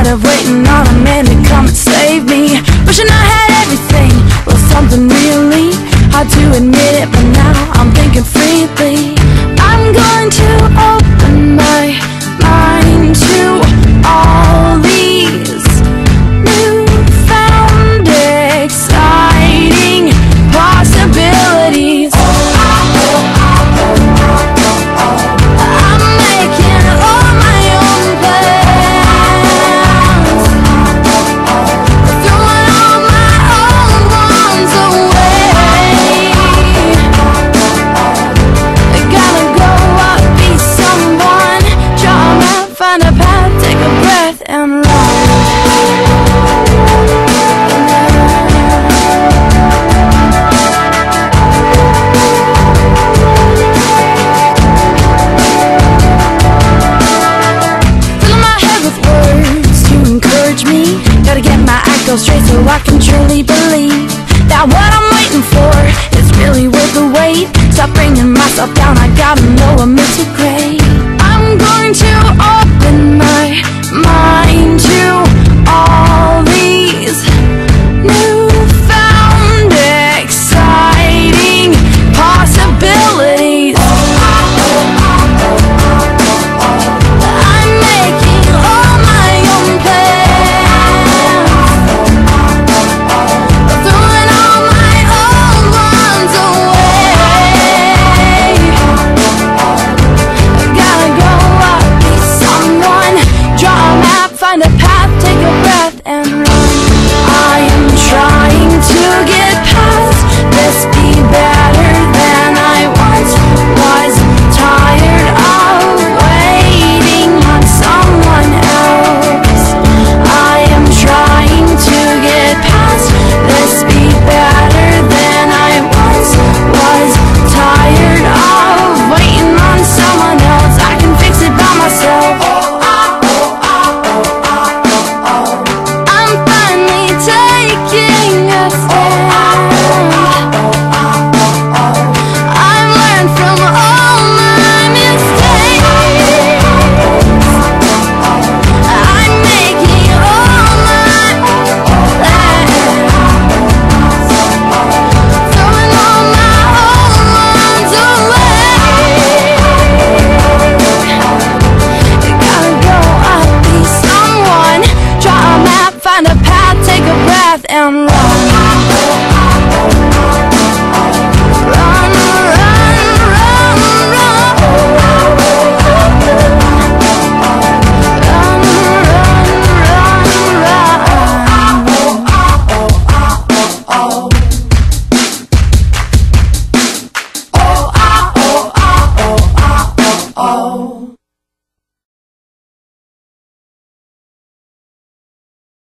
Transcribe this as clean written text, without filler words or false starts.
Tired of waiting on a man to come and save me. Wishing I had everything, well, something really hard to admit it, but now I'm thinking freely. I'm going to open my mind to all these newfound exciting possibilities. I'm making all my own plans, throwing all my old ones away. I gotta go out, be someone, draw a map, find a path, take a breath and run. Gotta get my act all straight so I can truly believe that what I'm waiting for is really worth the wait. Stop bringing myself down, I gotta know I'm meant to great. I'm going to open my mind to all these newfound exciting possibilities. I'm making all my own plans, throwing all my old ones away. Gotta go out, be someone, draw a map, find a path, take a breath and